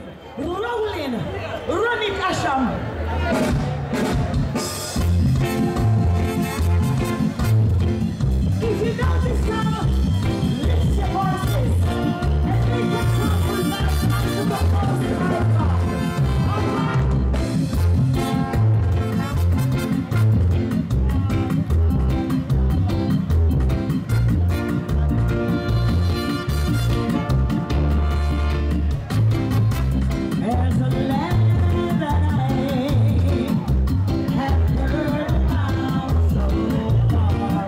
rolling, run it, Asham. If you know this song, lift your voices and make a compromise to the most there's a land that I have heard about so far.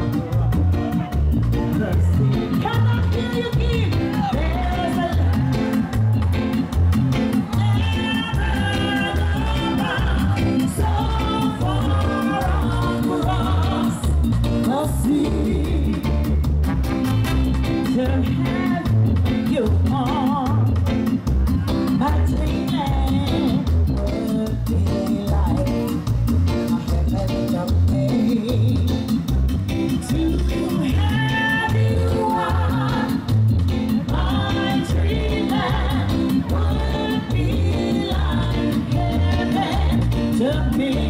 The sea cannot hear you give. There's a land so far across the sea to have you on. My dreaming would be like a heaven away to have you on. My dreaming would be like heaven to me.